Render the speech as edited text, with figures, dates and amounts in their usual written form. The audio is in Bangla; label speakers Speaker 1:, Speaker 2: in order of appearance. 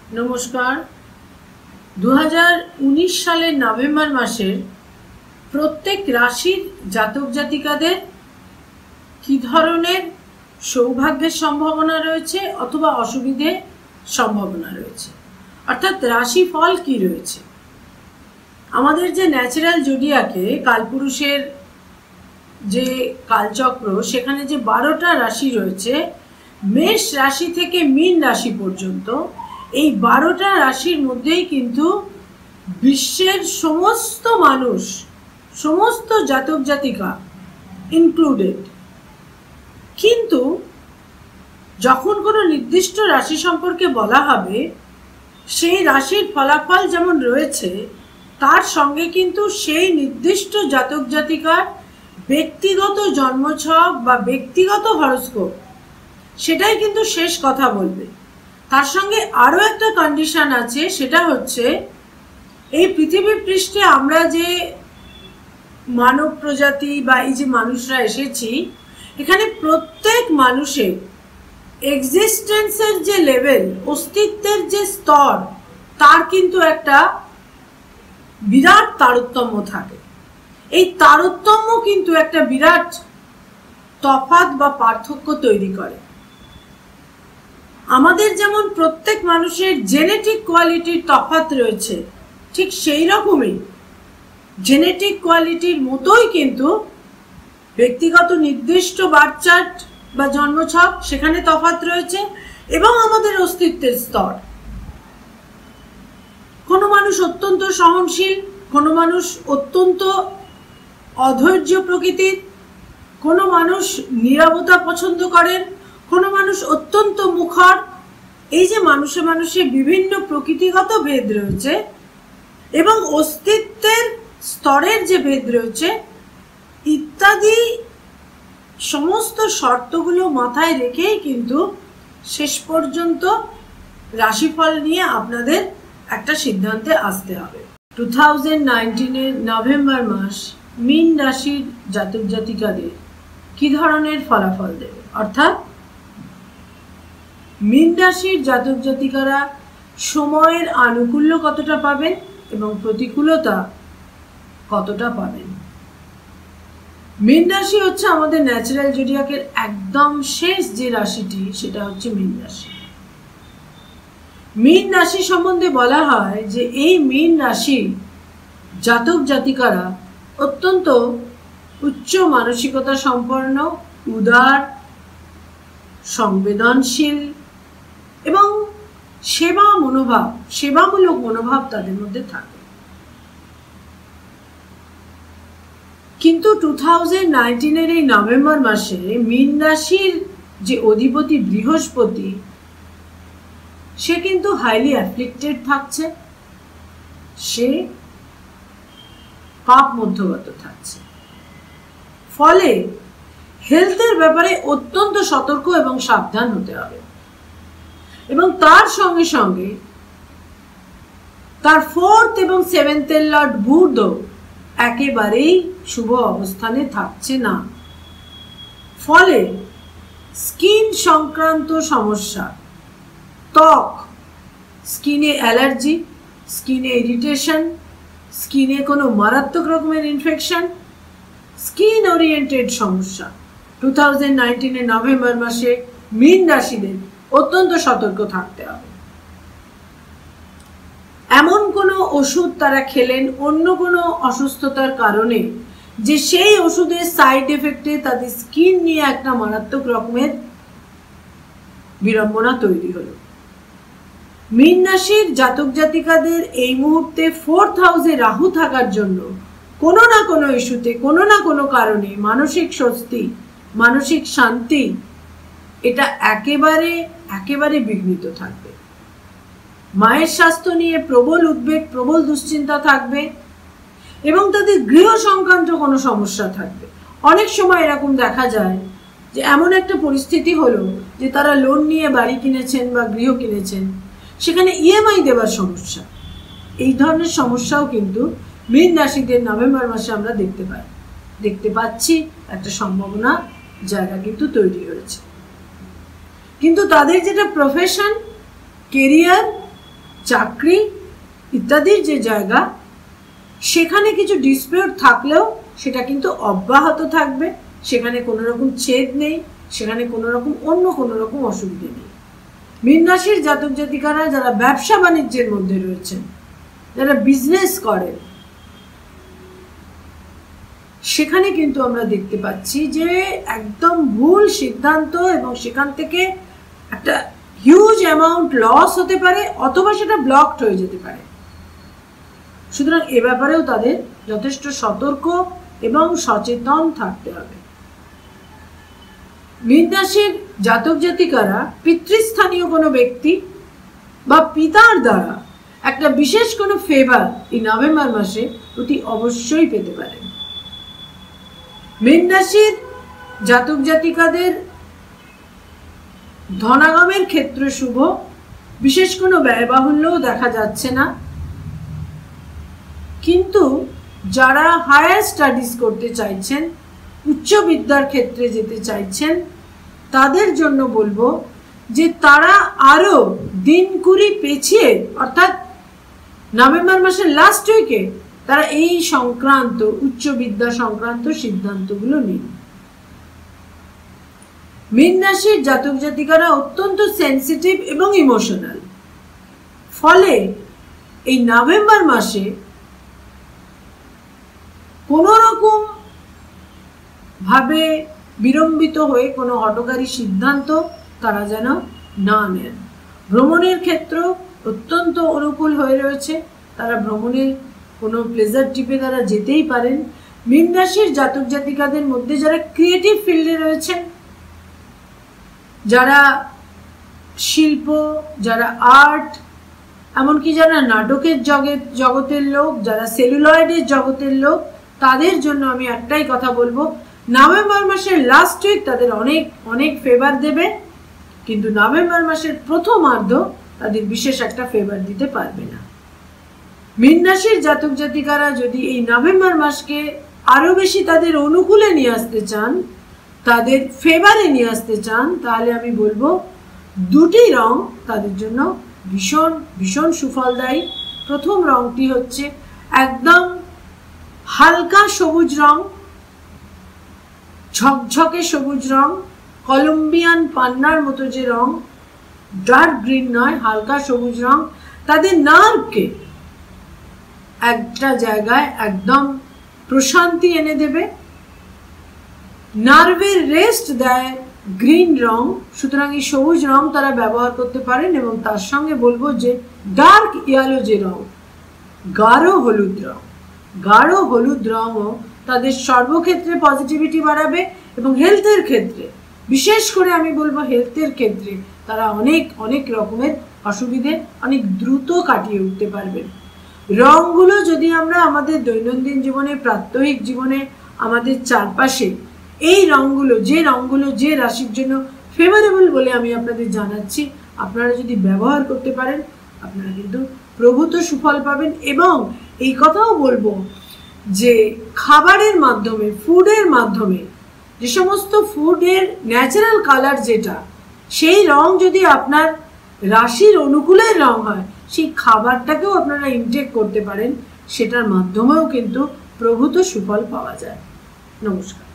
Speaker 1: নমস্কার। 2019 সালের নভেম্বর মাসের প্রত্যেক রাশির জাতক জাতিকাদের কি ধরনের সৌভাগ্যের সম্ভাবনা রয়েছে অথবা অসুবিধে সম্ভাবনা রয়েছে, অর্থাৎ রাশিফল কি রয়েছে। আমাদের যে ন্যাচারাল জোডিয়াকে কালপুরুষের যে কালচক্র, সেখানে যে 12টা রাশি রয়েছে, মেষ রাশি থেকে মীন রাশি পর্যন্ত, এই 12টা রাশির মধ্যেই কিন্তু বিশ্বের সমস্ত মানুষ, সমস্ত জাতক জাতিকা ইনক্লুডেড। কিন্তু যখন কোনো নির্দিষ্ট রাশি সম্পর্কে বলা হবে, সেই রাশির ফলাফল যেমন রয়েছে, তার সঙ্গে কিন্তু সেই নির্দিষ্ট জাতক জাতিকার ব্যক্তিগত জন্মছক বা ব্যক্তিগত হরোস্কোপ, সেটাই কিন্তু শেষ কথা বলবে। তার সঙ্গে আরও একটা কন্ডিশন আছে, সেটা হচ্ছে এই পৃথিবী পৃষ্ঠে আমরা যে মানব প্রজাতি বা এই যে মানুষরা এসেছি, এখানে প্রত্যেক মানুষের এক্সিস্টেন্সের যে লেভেল, অস্তিত্বের যে স্তর, তার কিন্তু একটা বিরাট তারতম্য থাকে। এই তারতম্য কিন্তু একটা বিরাট তফাৎ বা পার্থক্য তৈরি করে। আমাদের যেমন প্রত্যেক মানুষের জেনেটিক কোয়ালিটির তফাৎ রয়েছে, ঠিক সেই রকমই জেনেটিক কোয়ালিটির মতোই কিন্তু ব্যক্তিগত নির্দিষ্ট বার্থ চার্ট বা জন্মছক, সেখানে তফাৎ রয়েছে, এবং আমাদের অস্তিত্বের স্তর। কোনো মানুষ অত্যন্ত সহনশীল, কোনো মানুষ অত্যন্ত অধৈর্য প্রকৃতির, কোনো মানুষ নীরবতা পছন্দ করেন, কোনো মানুষ অত্যন্ত মুখর। এই যে মানুষে মানুষে বিভিন্ন প্রকৃতিগত ভেদ রয়েছে এবং অস্তিত্বের স্তরের যে ভেদ রয়েছে ইত্যাদি সমস্ত শর্তগুলো মাথায় রেখেই কিন্তু শেষ পর্যন্ত রাশিফল নিয়ে আপনাদের একটা সিদ্ধান্তে আসতে হবে। 2019-এর নভেম্বর মাস মীন রাশির জাতক জাতিকাদের কি ধরনের ফলাফল দেবে, অর্থাৎ মীন রাশির জাতক জাতিকারা সময়ের আনুকূল্য কতটা পাবেন এবং প্রতিকূলতা কতটা পাবেন। মীন রাশি হচ্ছে আমাদের ন্যাচারাল জোডিয়াকের একদম শেষ যে রাশিটি, সেটা হচ্ছে মীন রাশি। মীন রাশি সম্বন্ধে বলা হয় যে এই মীন রাশি জাতক জাতিকারা অত্যন্ত উচ্চ মানসিকতা সম্পন্ন, উদার, সংবেদনশীল এবং সেবামূলক মনোভাব তাদের মধ্যে থাকে। কিন্তু 2019-এর এই নভেম্বর মাসে মীন রাশির যে অধিপতি বৃহস্পতি, সে কিন্তু হাইলি অ্যাফ্লিক্টেড থাকছে, সে পাপ মধ্যগত থাকছে। ফলে হেলথের ব্যাপারে অত্যন্ত সতর্ক এবং সাবধান হতে হবে। এবং তার সঙ্গে সঙ্গে তার 4th এবং 7th লর্ড বুধ একেবারেই শুভ অবস্থানে থাকছে না। ফলে স্কিন সংক্রান্ত সমস্যা, ত্বক, স্কিনে অ্যালার্জি, স্কিনে ইরিটেশন, স্কিনে কোনো মারাত্মক রকমের ইনফেকশন, স্কিন ওরিয়েন্টেড সমস্যা 2019-এর নভেম্বর মাসে মীন রাশিদের অত্যন্ত সতর্ক থাকতে হবে। এমন কোনো ওষুধ তারা খেলেন অন্য কোনো অসুস্থতার কারণে, যে সেই ওষুধের সাইড এফেক্টে তাদের স্কিন নিয়ে একটা মারাত্মক রকমের বিড়ম্বনা তৈরি হলো। মীন রাশির জাতক জাতিকাদের এই মুহূর্তে 4th হাউসে রাহু থাকার জন্য কোনো না কোনো ইস্যুতে, কোনো না কোনো কারণে মানসিক স্বস্তি, মানসিক শান্তি, এটা একেবারে বিঘ্নিত থাকবে। মায়ের স্বাস্থ্য নিয়ে প্রবল উদ্বেগ, প্রবল দুশ্চিন্তা থাকবে এবং তাদের গৃহ সংক্রান্ত কোনো সমস্যা থাকবে। অনেক সময় এরকম দেখা যায় যে এমন একটা পরিস্থিতি হলো যে তারা লোন নিয়ে বাড়ি কিনেছেন বা গৃহ কিনেছেন, সেখানে ইএমআই দেওয়ার সমস্যা। এই ধরনের সমস্যাও কিন্তু মীন রাশিদের নভেম্বর মাসে আমরা দেখতে পাচ্ছি একটা সম্ভাবনা জায়গা কিন্তু তৈরি হয়েছে। কিন্তু তাদের যেটা প্রফেশন, কেরিয়ার চাকরি ইত্যাদির যে জায়গা, সেখানে কিছু ডিসপিউট থাকলেও সেটা কিন্তু অব্যাহত থাকবে, সেখানে কোনো রকম ছেদ নেই, সেখানে কোনো রকম অন্য কোনো রকম অসুবিধা নেই। মীন রাশির জাতক জাতিকারা যারা ব্যবসা বাণিজ্যের মধ্যে রয়েছেন, যারা বিজনেস করেন, সেখানে কিন্তু আমরা দেখতে পাচ্ছি যে একদম ভুল সিদ্ধান্ত এবং সেখান থেকে একটা হিউজ অ্যামাউন্ট লস হতে পারে অথবা সেটা ব্লকড হয়ে যেতে পারে। সুতরাং এ ব্যাপারেও তাদের যথেষ্ট সতর্ক এবং সচেতন থাকতে হবে। মীন রাশির জাতক জাতিকারা পিতৃস্থানীয় কোনো ব্যক্তি বা পিতার দ্বারা একটা বিশেষ কোনো ফেভার এই নভেম্বর মাসে অতি অবশ্যই পেতে পারেন। মীন রাশির জাতক জাতিকাদের ধনাগমের ক্ষেত্রে শুভ, বিশেষ কোনো ব্যয়বাহুল্যও দেখা যাচ্ছে না, কিন্তু যারা হায়ার স্টাডিজ করতে চাইছেন, উচ্চ বিদ্যার ক্ষেত্রে যেতে চাইছেন, তাদের জন্য বলবো যে তারা আরো দিন কুড়ি পেছিয়ে, অর্থাৎ নভেম্বর মাসের লাস্ট উইকে তারা এই সংক্রান্ত উচ্চ বিদ্যা সংক্রান্ত সিদ্ধান্তগুলো নিন। মীন রাশির জাতক জাতিকারা অত্যন্ত সেন্সিটিভ এবং ইমোশনাল, ফলে এই নভেম্বর মাসে কোনো রকম ভাবে বিলম্বিত হয়ে কোনো হঠকারী সিদ্ধান্ত তারা যেন না নেন। ভ্রমণের ক্ষেত্র অত্যন্ত অনুকূল হয়ে রয়েছে, তারা ভ্রমণের কোনো প্লেজার ট্রিপে তারা যেতেই পারেন। মীন রাশির জাতক জাতিকাদের মধ্যে যারা ক্রিয়েটিভ ফিল্ডে রয়েছেন, যারা শিল্প, যারা আর্ট, এমনকি যারা নাটকের জগতের লোক, যারা সেলুলয়েডের জগতের লোক, তাদের জন্য আমি একটাই কথা বলবো, নভেম্বর মাসের লাস্ট উইক তাদের অনেক অনেক ফেভার দেবে, কিন্তু নভেম্বর মাসের প্রথমার্ধ তাদের বিশেষ একটা ফেভার দিতে পারবে না। মীন রাশির জাতক জাতিকারা যদি এই নভেম্বর মাসকে আরো বেশি তাদের অনুকূলে নিয়ে আসতে চান, তাদের ফেভারে নিয়ে আসতে চান, তাহলে আমি বলবো দুটি রং তাদের জন্য ভীষণ ভীষণ সুফলদায়ী। প্রথম রংটি হচ্ছে একদম হালকা সবুজ রং, ঝকঝকে সবুজ রং, কলম্বিয়ান পান্নার মতো যে রং, ডার্ক গ্রিন নয়, হালকা সবুজ রং, তাদের নার্ভকে একটা জায়গায় একদম প্রশান্তি এনে দেবে, নার্ভের রেস্ট দেয় গ্রিন রং। সুতরাং এই সবুজ রং তারা ব্যবহার করতে পারেন, এবং তার সঙ্গে বলবো যে ডার্ক ইয়েলো যে রং, গাঢ় হলুদ রং, গাঢ় হলুদ রঙও তাদের সর্বক্ষেত্রে পজিটিভিটি বাড়াবে, এবং হেলথের ক্ষেত্রে, বিশেষ করে আমি বলবো হেলথের ক্ষেত্রে তারা অনেক অনেক রকমের অসুবিধে অনেক দ্রুত কাটিয়ে উঠতে পারবেন। রঙগুলো যদি আমরা আমাদের দৈনন্দিন জীবনে, প্রাত্যহিক জীবনে, আমাদের চারপাশে এই রঙগুলো যে রাশির জন্য ফেভারেবল বলে আমি আপনাদের জানাচ্ছি, আপনারা যদি ব্যবহার করতে পারেন, আপনারা কিন্তু প্রভূত সুফল পাবেন। এবং এই কথাও বলবো যে খাবারের মাধ্যমে, ফুডের মাধ্যমে, যে সমস্ত ফুডের ন্যাচারাল কালার যেটা, সেই রং যদি আপনার রাশির অনুকূলের রং হয়, সেই খাবারটাকেও আপনারা ইনটেক করতে পারেন, সেটার মাধ্যমেও কিন্তু প্রভূত সুফল পাওয়া যায়। নমস্কার।